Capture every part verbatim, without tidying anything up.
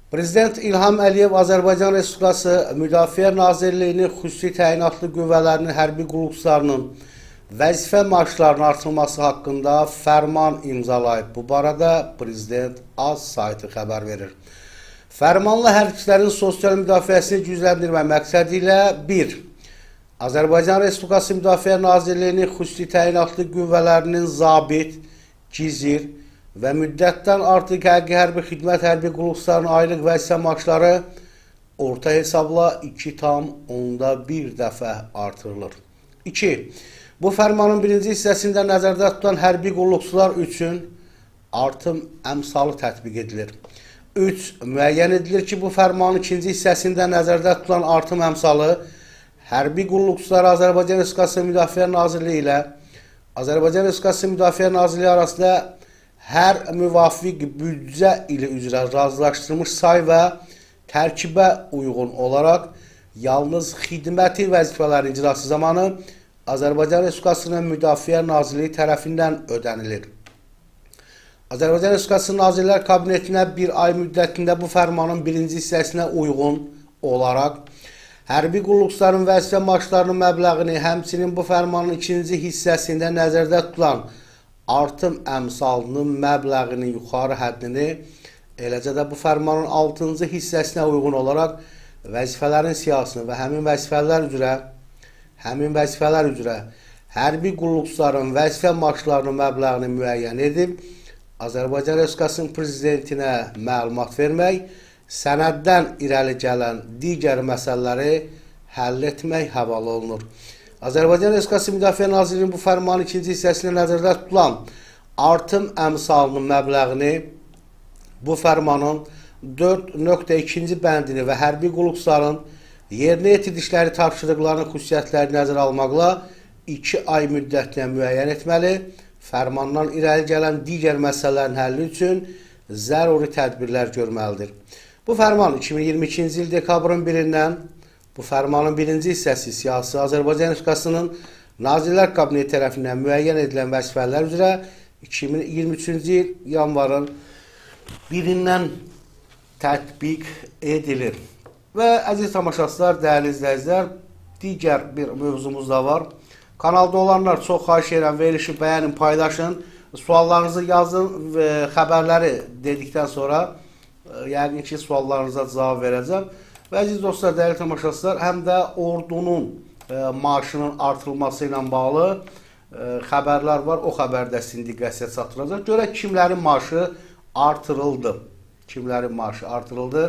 Prezident İlham Əliyev Azərbaycan Respublikası Müdafiə Nazirliyinin xüsusi təyinatlı qüvvələrinin hərbi qulluqçularının vəzifə maaşlarının artırılması haqqında fərman imzalayıb. Bu barədə Prezident AZ saytı xəbər verir. Fərmanla hərbçilərin sosial müdafiəsini gücləndirmək məqsədi ilə bir. Azərbaycan Respublikası Müdafiə Nazirliyinin xüsusi təyinatlı qüvvələrinin zabit, gizir və müddətdən artıq həqiqi hərbi xidmət hərbi qulluqçularının aylıq vəzifə maaşları orta hesabla iki tam onda bir dəfə artırılır. iki. Bu fərmanın birinci hissəsində nəzərdə tutulan hərbi qulluqçular üçün artım əmsalı tətbiq edilir. üç. Müəyyən edilir ki, bu fərmanın ikinci hissəsində nəzərdə tutulan artım əmsalı hərbi qulluqçular Azərbaycan Respublikası Müdafiə Nazirliyi ilə Azərbaycan Respublikası Müdafiə Nazirliyi arasında hər müvafiq büdcə ili üzrə razılaşdırılmış say və tərkibə uyğun olaraq yalnız xidməti vəzifələrin icrası zamanı Azərbaycan Respublikasının Müdafiə Nazirliyi tərəfindən ödənilir. Azərbaycan Respublikası Nazirlər Kabinetinə bir ay müddətində bu fərmanın birinci hissəsinə uyğun olaraq hərbi qulluqçuların vəzifə maaşlarının məbləğini, həmçinin bu fərmanın ikinci hissəsində nəzərdə tutulan artım əmsalının məbləğinin yuxarı həddini, eləcə də bu fərmanın altıncı hissəsinə uyğun olaraq vəzifələrin siyahısını və həmin vəzifələr üzrə həmin vəzifələr üzrə hərbi qulluqçuların vəzifə maaşlarının məbləğini müəyyən edib, Azərbaycan Respublikasının prezidentinə məlumat vermək, sənəddən irəli gələn digər məsələləri həll etmək həvalə olunur. Azərbaycan Respublikası Müdafiə Nazirliyinin bu fərmanın ikinci hissəsində nəzərdə tutulan artım əmsalının məbləğini bu fərmanın dörd nöqtə ikinci bəndini və hərbi qulluqçuların yerinə yetirdikləri tapşırıqlarının xüsusiyyətləri nəzərə almaqla iki ay müddətinə müəyyən etməli, fərmandan irəli gələn digər məsələlərin həlli üçün zəruri tədbirlər görməlidir. Bu fərman iki min iyirmi ikinci il dekabrın birindən bu fərmanın birinci hissəsi siyasi Azərbaycan Respublikasının Nazirlər Kabineti tərəfindən müəyyən edilən vəzifələr üzrə iki min iyirmi üçüncü il yanvarın birindən tətbiq edilir. Və əziz tamaşaçılar, dəyərli izləyicilər, digər bir mövzumuz da var. Kanalda olanlar çox xahiş edirəm, verilişi bəyənin, paylaşın, suallarınızı yazın və xəbərləri dedikdən sonra yəqin ki, suallarınıza cavab verəcəm. Və əziz dostlar, dəyərli tamaşaçılar, həm də ordunun e, maaşının artırılması ilə bağlı e, xəbərlər var. O xəbərdə sizin diqqətinizə çatdıracaq. Görək kimlərin maaşı artırıldı. Kimlərin maaşı artırıldı.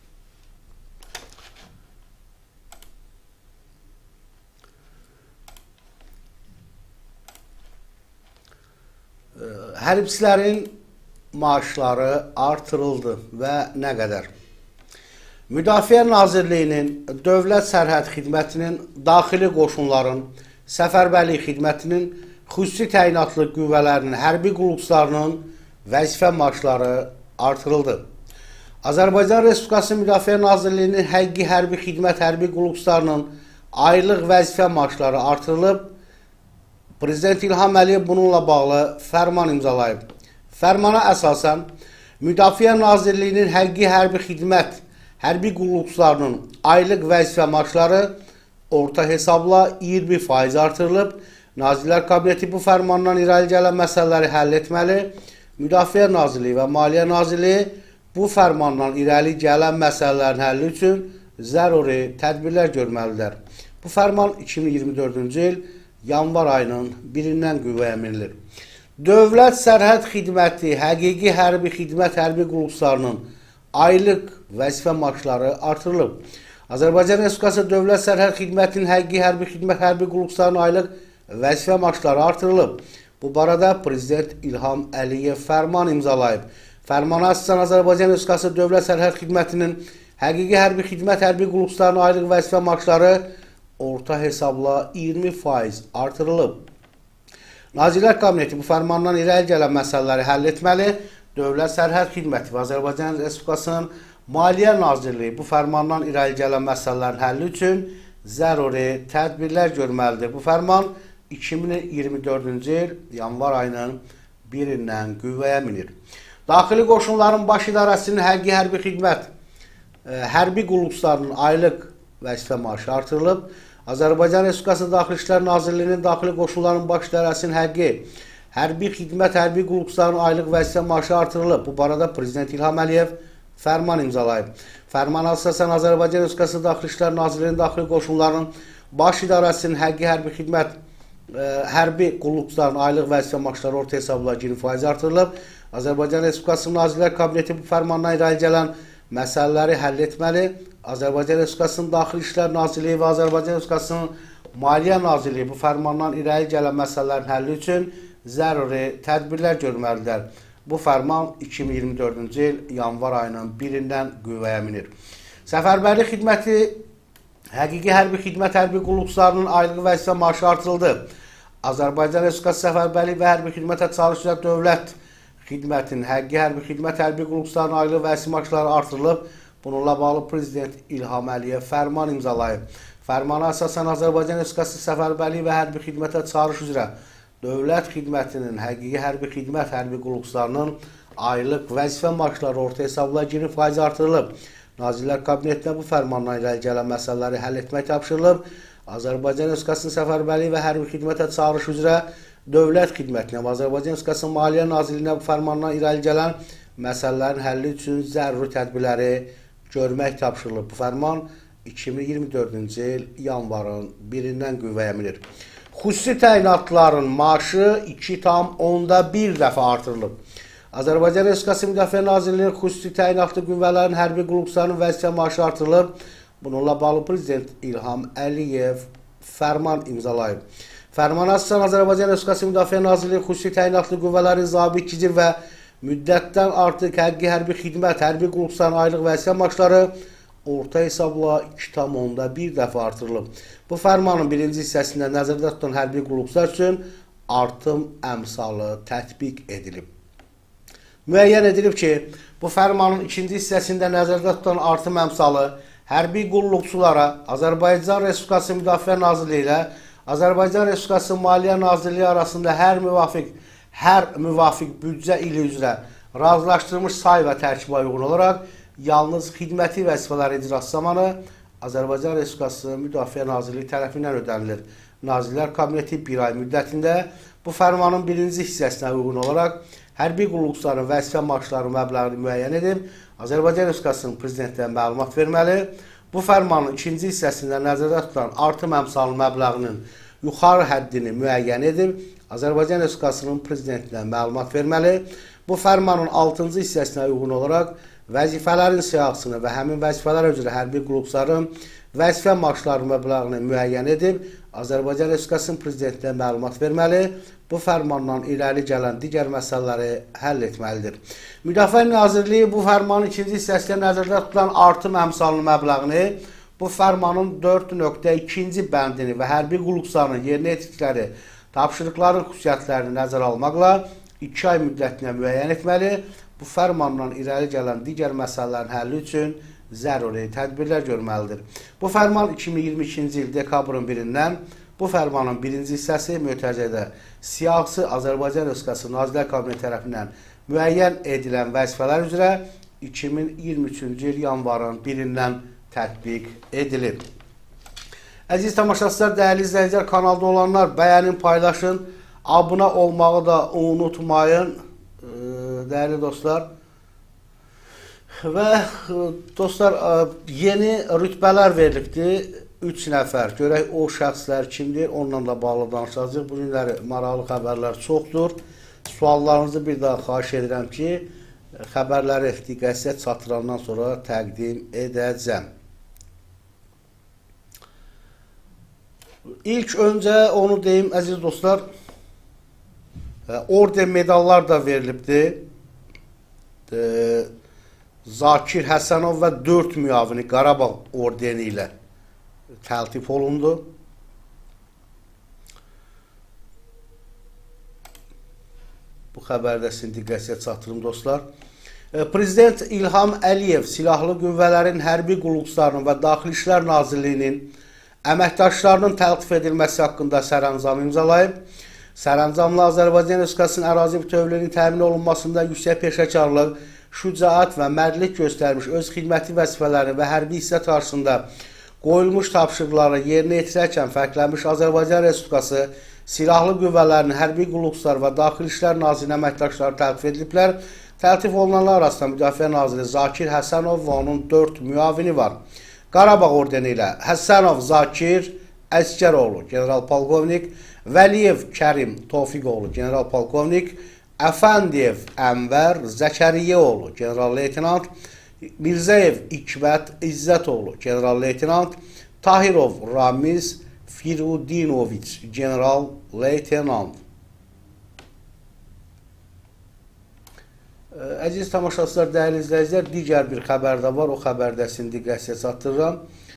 E, hərbçilərin maaşları artırıldı və nə qədər? Müdafiə Nazirliyinin, Dövlət Sərhəd Xidmətinin, Daxili Qoşunların, Səfərbərlik Xidmətinin, xüsusi təyinatlı qüvvələrinin, hərbi qulluqçularının vəzifə maaşları artırıldı. Azərbaycan Respublikası Müdafiə Nazirliyinin həqiqi hərbi xidmət hərbi qulluqçularının aylıq vəzifə maaşları artırılıb. Prezident İlham Əliyev bununla bağlı fərman imzalayıb. Fərmana əsasən, Müdafiə Nazirliyinin həqiqi hərbi xidmət hərbi qulluqçularının aylıq vəzifə maaşları orta hesabla iyirmi faiz artırılıb. Nazirlər Kabineti bu fərmandan irəli gələn məsələləri həll etməli. Müdafiə Nazirliyi və Maliyyə Nazirliyi bu fərmandan irəli gələn məsələlərin həlli üçün zəruri tədbirlər görməlidir. Bu fərman iki min iyirmi dördüncü il yanvar ayının birindən qüvvəyə minilir. Dövlət Sərhəd Xidməti həqiqi hərbi xidmət hərbi qulluqçularının aylıq vəzifə maaşları artırılıb. Azərbaycan Respublikası Dövlət Sərhəd Xidmətinin həqiqi hərbi xidmət hərbi qulluqçularının aylıq vəzifə maaşları artırılıb. Bu barədə Prezident İlham Əliyev fərman imzalayıb. Fərmana əsasən Azərbaycan Respublikası Dövlət Sərhəd Xidmətinin həqiqi hərbi xidmət hərbi qulluqçularının aylıq vəzifə maaşları orta hesabla iyirmi faiz artırılıb. Nazirlər Kabineti bu fərmandan irəli gələn məsələləri həll etməli. Dövlət Sərhəd Xidməti və Azərbaycan Respublikasının Maliyyə Nazirliyi bu fərmandan irəli gələn məsələlərin həlli üçün zəruri tədbirlər görməlidir. Bu fərman iki min iyirmi dördüncü il yanvar ayının birindən qüvvəyə minir. Daxili Qoşunların Baş İdarəsinin həqiqi hərbi xidmət hərbi qulluqçularının aylıq vəzifə maaşı artırılıb. Azərbaycan Respublikası Daxili İşlər Nazirliyinin daxili qoşunların baş idarəsinin həqqi hərbi xidmət, hərbi qulluqçularının aylıq vəzifə maaşı artırılıb. Bu barədə Prezident İlham Əliyev fərman imzalayıb. Fərmana əsasən Azərbaycan Respublikası Daxili İşlər Nazirliyinin daxili qoşunlarının baş idarəsinin həqqi hərbi xidmət, ə, hərbi qulluqçularının aylıq vəzifə maaşları orta hesabla iyirmi faiz artırılıb. Azərbaycan Respublikası Nazirlər Kabineti bu fərmandan irəli gələn məsələləri həll etməli. Azərbaycan Respublikasının Daxili İşlər Nazirliyi və Azərbaycan Respublikasının Maliyyə Nazirliyi bu fərmandan irəli gələn məsələlərin həlli üçün zəruri tədbirlər görməlidirlər. Bu fərman iki min iyirmi dördüncü il yanvar ayının birindən qüvvəyə minir. Səfərbərlik xidməti, həqiqi hərbi xidmət, hərbi qulluqçularının aylıq vəzifə maaşı artırıldı. Azərbaycan Respublikası Səfərbərlik və hərbi xidmətə çağırış üzrə dövlət xidmətinin həqiqi hərbi xidmət, hərbi qulluqçularının aylıq vəzifə maaşları artırılıb. Bununla bağlı Prezident İlham Əliyev fərman imzalayıb. Fərmana əsasən Azərbaycan Respublikası Səfərbərlik və hərbi xidmətə çağırış üzrə dövlət xidmətinin həqiqi hərbi xidmət, hərbi qulluqçularının aylıq vəzifə maaşları orta hesabla iyirmi faiz artırılıb. Nazirlər Kabinetinə bu fərmandan irəli gələn məsələləri həll etmək tapşırılıb. Azərbaycan Respublikasının Səfərbərlik və hərbi xidmətə çağırış üzrə dövlət xidmətinə və Azərbaycan Respublikasının Maliyyə Nazirliyinə bu fərmandan irəli gələn məsələlərin həlli üçün zəruri tədbirləri görmək tapşırılıb. Bu fərman iki min iyirmi dördüncü il yanvarın birindən qüvvəyə minir. Xüsusi təyinatların maaşı iki tam onda bir dəfə artırılıb. Azərbaycan Respublikası Müdafiə Nazirliyinin xüsusi təyinatlı qüvvələrin hərbi qulluqçularının vəzifə maaşı artırılıb. Bununla bağlı Prezident İlham Əliyev fərman imzalayıb. Fərmana əsasən Azərbaycan Respublikası Müdafiə Nazirliyinin xüsusi təyinatlı qüvvələrin zabit gicir və müddətdən artıq həqiqi hərbi xidmət, hərbi qulluqçularının aylıq vəzifə maaşları orta hesabla iki tam onda bir dəfə artırılıb. Bu fərmanın birinci hissəsində nəzərdə tutan hərbi qulluqçular üçün artım əmsalı tətbiq edilib. Müəyyən edilib ki, bu fərmanın ikinci hissəsində nəzərdə tutan artım əmsalı hərbi qulluqçulara Azərbaycan Respublikası Müdafiə Nazirliyi ilə Azərbaycan Respublikası Maliyyə Nazirliyi arasında hər müvafiq hər müvafiq büdcə ili üzrə razılaşdırılmış say və tərkibə uyğun olaraq yalnız xidməti vəzifələri icrası zamanı Azərbaycan Respublikası Müdafiə Nazirliyi tərəfindən ödənilir. Nazirlər Kabineti bir ay müddətində bu fərmanın birinci hissəsinə uyğun olaraq hərbi qulluqçuların vəzifə maaşları məbləğini müəyyən edib Azərbaycan Respublikasının Prezidentinə məlumat verməli. Bu fərmanın ikinci hissəsində nəzərdə tutulan artım əmsalı məbləğinin yuxarı həddini müəyyən edib Azərbaycan Respublikasının Prezidentinə məlumat verməli. Bu fərmanın altıncı hissəsinə uyğun olaraq vəzifələrin siyahısını və həmin vəzifələr üzrə hərbi qulluqçuların vəzifə maaşları məbləğini müəyyən edib Azərbaycan Respublikasının Prezidentinə məlumat verməli. Bu fərmandan irəli gələn digər məsələləri həll etməlidir. Müdafiə Nazirliyi bu fərmanın ikinci hissəsində nəzərdə tutulan artım əmsalının məbləğini bu fərmanın dörd nöqtə ikinci bəndini və hərbi qulluqçuların yerinə yetirdikləri tapşırıqların xüsusiyyətlərini nəzərə almaqla iki ay müddətinə müəyyən etməli. Bu fərmandan irəli gələn digər məsələlərin həlli üçün zəruri tədbirlər görməlidir. Bu fərman iki min iyirmi ikinci il dekabrın birindən bu fərmanın birinci hissəsi mötərizədə siyahısı Azərbaycan Respublikası Nazirlər Kabineti tərəfindən müəyyən edilən vəzifələr üzrə iki min iyirmi üçüncü il yanvarın birindən tətbiq edilib. Əziz tamaşaçılar, dəyərli izləyicilər, kanalda olanlar bəyənin, paylaşın, abunə olmağı da unutmayın, dəyərli dostlar. Və dostlar, yeni rütbələr verilibdir. üç nəfər. Görək o şəxslər kimdir? Onunla da bağlı danışacağıq. Bu günləri maraqlı xəbərlər çoxdur. Suallarınızı bir daha xahiş edirəm ki, xəbərləri diqqətlə çatdırandan sonra təqdim edəcəm. İlk öncə onu deyim, əziz dostlar, orden medallar da verilibdir. Zakir Həsənov və dörd müavini Qarabağ ordeni ilə təltif olundu. Bu xəbərdə sizin diqqətə çatdırım dostlar. Prezident İlham Əliyev Silahlı Qüvvələrin hərbi qulluqçularının və Daxili İşlər Nazirliyinin əməkdaşlarının təltif edilməsi haqqında sərəncam imzalayıb. Sərəncamla Azərbaycan Respublikasının ərazi bütövlüyünün təmin olunmasında yüksək peşəkarlıq, şücaət və mərdlik göstərmiş, öz xidməti vəzifələrini və hərbi hissə qarşısında qoyulmuş tapşırıqları yerinə yetirərkən fərqlənmiş Azərbaycan Respublikası Silahlı Qüvvələrinin Hərbi Qulluqçular və Daxili İşlər Nazirinin əməkdaşları təltif ediliblər. Təltif olunanlar arasında Müdafiə Naziri Zakir Həsənov və onun dörd müavini var. Qarabağ ordeni ilə Həsənov Zakir Əskəroğlu, general-polkovnik, Vəliyev Kərim Tofiqoğlu, general-polkovnik, Əfəndiyev Ənvər Zəkəriyeoğlu, general-leytenant, Mirzəyev İkbət İzzətoğlu, general-leytenant, Tahirov Ramiz Firudinoviç, general-leytenant. Əziz tamaşaçılar, dəyərli izləyicilər, digər bir xəbər də var, o xəbərdə sizin diqqətinizə çatdırıram.